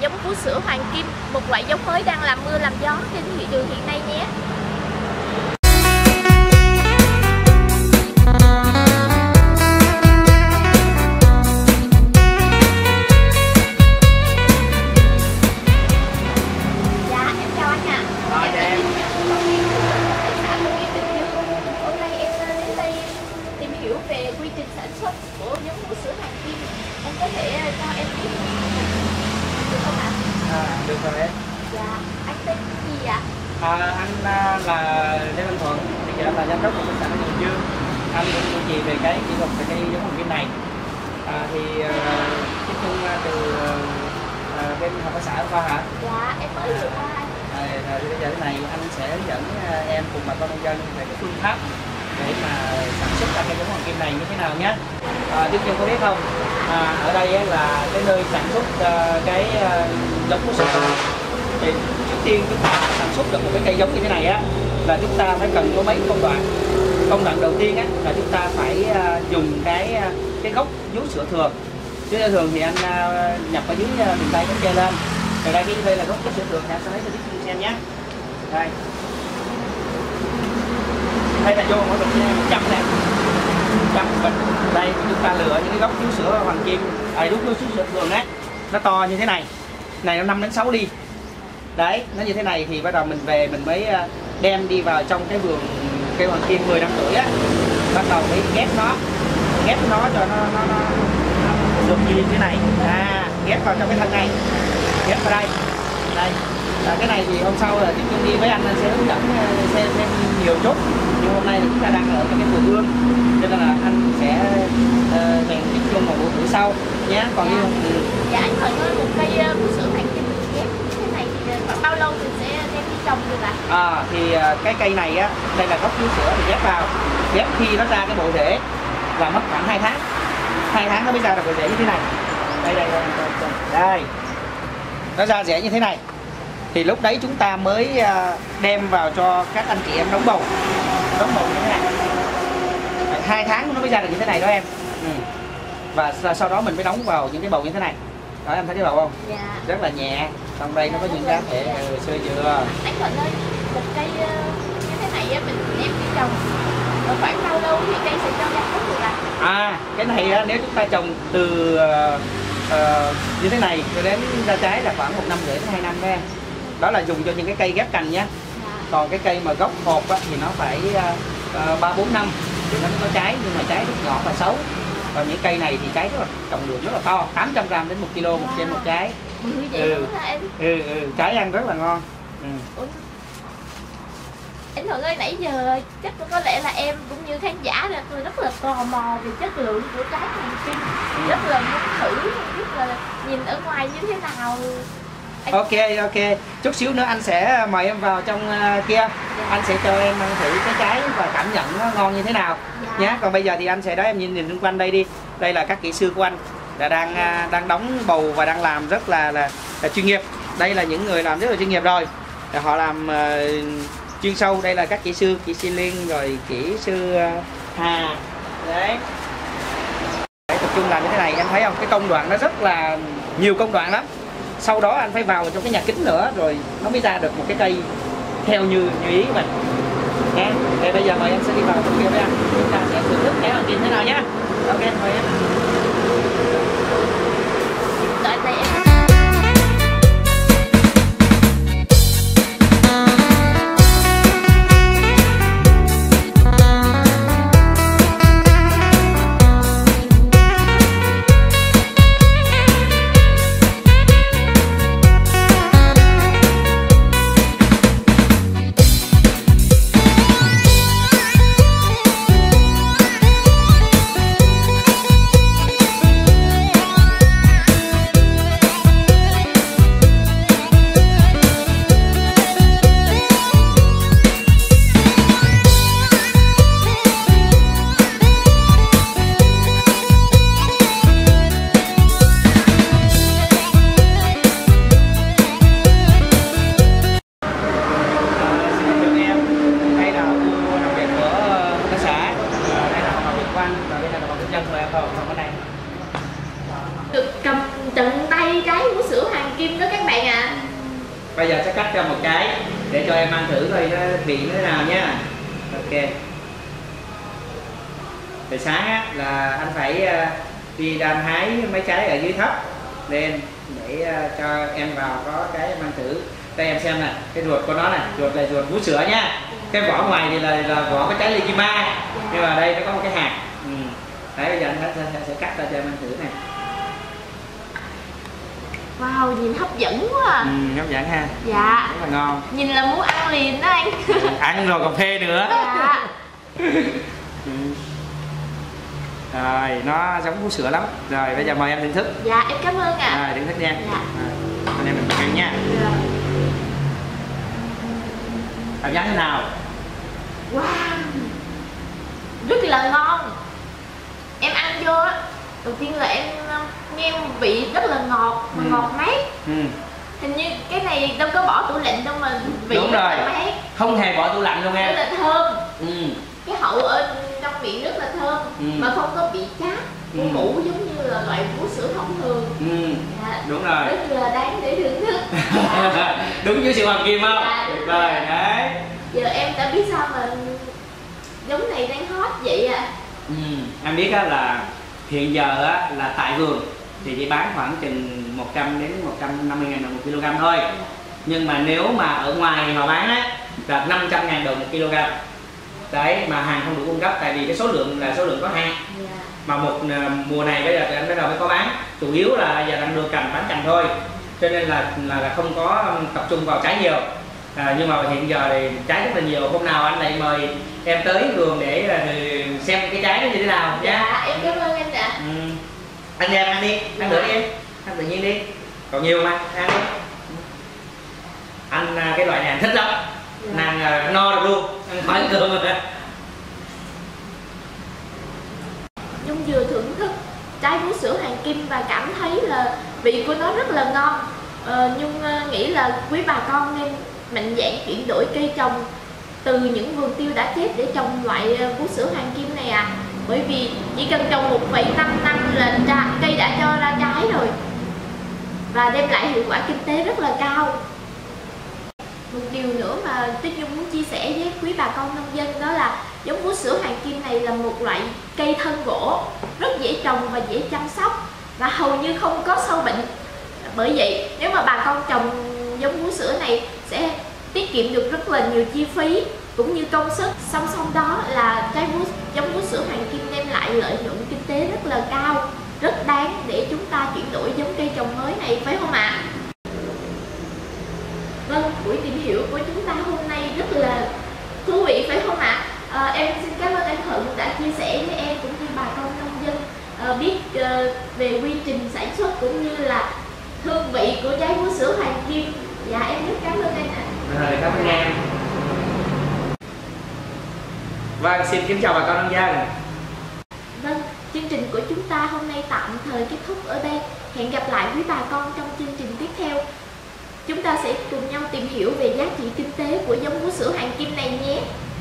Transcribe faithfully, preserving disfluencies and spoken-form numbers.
giống vú sữa Hoàng Kim, một loại giống mới đang làm mưa làm gió trên thị trường hiện nay nhé. Về quy trình sản xuất của giống vú sữa Hoàng Kim, em có thể cho em biết được không ạ? À, được rồi em. Dạ, anh tên gì ạ? À, anh là Lê Văn Thuận, bây giờ là giám đốc của khách sạn Bình Dương. Anh cũng chủ trì về cái kỹ thuật về cái giống Hoàng Kim này. À, thì nói chung từ uh, bên hợp tác xã qua hả? Dạ, em mới vừa qua anh. À, rồi bây giờ thế này anh sẽ hướng dẫn em cùng bà con nông dân về cái phương pháp để mà sản xuất ra cái giống Hoàng Kim này như thế nào nhé. À, Đức Nhân có biết không, à, ở đây ấy là cái nơi sản xuất uh, cái uh, giống vú sữa. Thì trước tiên chúng ta sản xuất được một cái cây giống như thế này á là chúng ta phải cần có mấy công đoạn. Công đoạn đầu tiên á là chúng ta phải uh, dùng cái uh, cái gốc vú sữa thường. Chứ thường thì anh uh, nhập ở dưới uh, miền Tây nó kê lên. Rồi đây cái đây là gốc vú sữa thường, anh sẽ lấy cho Đức xem nhé. Đây. Đây là vô mỗi bình một trăm nè, một trăm bình. Đây chúng ta lựa những cái gốc vú sữa Hoàng Kim, à đúng vú sữa thường á, nó to như thế này, này nó năm đến sáu ly. Đấy, nó như thế này thì bắt đầu mình về mình mới đem đi vào trong cái vườn cây Hoàng Kim mười năm tuổi á, bắt đầu mới ghép nó, ghép nó cho nó nó, nó, nó được như thế này, à ghép vào trong cái thân này, ghép vào đây, đây. À, cái này thì hôm sau là chúng tôi đi với anh, anh sẽ hướng dẫn xem thêm nhiều chút, nhưng hôm nay là chúng ta đang ở cái vườn ươm cho nên là anh sẽ uh, hẹn tiếp chung một buổi sau nhé. Còn dạ. như ừ. Dạ anh Thuận ơi, một cây vú sữa Hoàng Kim mình ghép thế này thì khoảng bao lâu mình sẽ đem đi trồng được ạ? À thì uh, cái cây này á, đây là gốc vú sữa thì ghép vào, ghép khi nó ra cái bộ rễ là mất khoảng hai tháng, hai tháng nó mới ra được bộ rễ như thế này. Đây đây đây, đây. Nó ra rễ như thế này. Thì lúc đấy chúng ta mới đem vào cho các anh chị em đóng bầu, đóng bầu như thế này. Hai tháng nó mới ra được như thế này đó em. Ừ. Và sau đó mình mới đóng vào những cái bầu như thế này. Đó em thấy cái bầu không? Dạ. Rất là nhẹ. Trong đây nó có những giá thể ừ, sơ dừa. Anh Thuận ơi, một cây như thế này mình đem đi trồng ở khoảng bao lâu thì cây sẽ cho ra fruit được ạ? À, cái này nếu chúng ta trồng từ uh, uh, như thế này cho đến ra trái là khoảng một năm rưỡi đến hai năm đó em. Đó là dùng cho những cái cây ghép cành nhé. Dạ. Còn cái cây mà gốc hột á, thì nó phải ba bốn năm thì nó mới có trái, nhưng mà trái rất nhỏ và xấu. Còn những cây này thì trái rất là trọng lượng rất là to, tám trăm gram đến một ki lô một trên một trái. Ừ, vậy ừ. Em. Ừ, ừ, trái ăn rất là ngon. Ừ. Ủa? Anh Thuận ơi, nãy giờ chắc có lẽ là em cũng như khán giả là tôi rất là tò mò về chất lượng của trái Hoàng Kim, ừ. rất là muốn thử, không biết là nhìn ở ngoài như thế nào. Anh... Ok ok, chút xíu nữa anh sẽ mời em vào trong uh, kia, dạ. Anh sẽ cho em ăn thử cái trái và cảm nhận nó ngon như thế nào, dạ. Nhé. Còn bây giờ thì anh sẽ đó em nhìn nhìn xung quanh đây đi. Đây là các kỹ sư của anh là đang uh, đang đóng bầu và đang làm rất là, là là chuyên nghiệp. Đây là những người làm rất là chuyên nghiệp rồi. Họ làm uh, chuyên sâu. Đây là các kỹ sư, kỹ sư Liên rồi kỹ sư uh, Hà. Đấy. Để tập trung làm như thế này, em thấy không? Cái công đoạn nó rất là nhiều công đoạn lắm. Sau đó anh phải vào trong cái nhà kính nữa rồi nó mới ra được một cái cây theo như như ý của mình. Nha. Thì bây giờ mời em sẽ đi vào trong kia với anh. Chúng ta sẽ thưởng thức cái Hoàng Kim thế nào nhé. Ok, mời em. Đợi đây em. Được cầm tận tay trái vú sữa hoàng kim đó các bạn ạ. À. Bây giờ sẽ cắt cho một cái để cho em ăn thử coi nó vị nó thế nào nha. Ok. Từ sáng á, là anh phải đi đam hái mấy trái ở dưới thấp lên để cho em vào có cái em ăn thử. Đây em xem nè, cái ruột của nó này, ruột là ruột vú sữa nha. Cái vỏ ngoài thì là, là vỏ có trái Legima, nhưng mà đây nó có một cái hạt. Ừ. Đấy, bây giờ anh sẽ, sẽ, sẽ cắt ra cho em ăn thử này. Wow, nhìn hấp dẫn quá à. Ừ, hấp dẫn ha. Dạ. Rất là ngon. Nhìn là muốn ăn liền đó anh. Ăn rồi cà phê nữa. Dạ. Ừ. Rồi, nó giống vú sữa lắm. Rồi, bây giờ mời em thưởng thức. Dạ, em cảm ơn ạ. À. Rồi, thưởng thức nha. Dạ. Rồi, anh em mình ăn nha. Dạ. Cảm giác thế nào? Wow, rất là ngon. Em ăn vô á, đầu tiên là em nghe vị rất là ngọt mà ừ. ngọt mát. Ừ. Hình như cái này đâu có bỏ tủ lạnh đâu mà vị đúng rất rồi. là mát. Không hề bỏ tủ lạnh luôn em. Rất là thơm. Ừ. Cái hậu ở trong miệng rất là thơm ừ. mà không có bị chát, ừ. ngủ giống như là loại vú sữa thông thường. Ừ. Dạ. Đúng rồi. Rất là đáng để thưởng thức. Đúng vú sữa hoàng kim không? Dạ, tuyệt vời đấy. Giờ em đã biết sao mà giống này đang hot vậy à. Ừ. Em biết á là hiện giờ á là tại vườn thì chỉ bán khoảng chừng một trăm đến một trăm năm mươi ngàn đồng một kg thôi. Nhưng mà nếu mà ở ngoài họ bán á là năm trăm ngàn đồng một kg. Đấy, mà hàng không đủ cung cấp tại vì cái số lượng là số lượng có hạn. Yeah. Mà một mùa này bây giờ thì anh bắt đầu mới có bán. Chủ yếu là giờ đang đưa cành bán cành thôi. Cho nên là là, là không có tập trung vào trái nhiều. À, nhưng mà hiện giờ thì trái rất là nhiều. Hôm nào anh lại mời em tới vườn để xem cái trái nó như thế nào nhé. Dạ, em cảm ơn anh ạ. Ừ. Anh em ăn đi, ăn thử đi em, ăn tự nhiên đi. Còn nhiều mà, ăn đi. Anh cái loại này anh thích lắm. Dạ. Nàng no được luôn, ăn khỏi cơm rồi. Nhung vừa thưởng thức trái vú sữa hoàng kim và cảm thấy là vị của nó rất là ngon. Ờ, Nhung nghĩ là quý bà con nên mạnh dạn chuyển đổi cây trồng từ những vườn tiêu đã chết để trồng loại vú sữa hoàng kim này à. Bởi vì chỉ cần trồng một phẩy năm năm là cây đã cho ra trái rồi và đem lại hiệu quả kinh tế rất là cao. Một điều nữa mà Tuyết Nhung muốn chia sẻ với quý bà con nông dân đó là giống vú sữa hoàng kim này là một loại cây thân gỗ rất dễ trồng và dễ chăm sóc và hầu như không có sâu bệnh. Bởi vậy nếu mà bà con trồng giống vú sữa này sẽ tiết kiệm được rất là nhiều chi phí cũng như công sức. Song song đó là trái vú giống vú sữa hoàng kim đem lại lợi nhuận kinh tế rất là cao, rất đáng để chúng ta chuyển đổi giống cây trồng mới này, phải không ạ? À? Vâng, buổi tìm hiểu của chúng ta hôm nay rất là thú vị phải không ạ? À? À, em xin cảm ơn anh Thuận đã chia sẻ với em cũng như bà con nông dân à, biết à, về quy trình sản xuất cũng như là hương vị của trái vú sữa hoàng kim. Dạ em rất cảm ơn anh ạ. À. Rồi, cảm ơn em. Vâng, xin kính chào bà con nông dân. Vâng, chương trình của chúng ta hôm nay tạm thời kết thúc ở đây. Hẹn gặp lại quý bà con trong chương trình tiếp theo. Chúng ta sẽ cùng nhau tìm hiểu về giá trị kinh tế của giống vú sữa hoàng kim này nhé.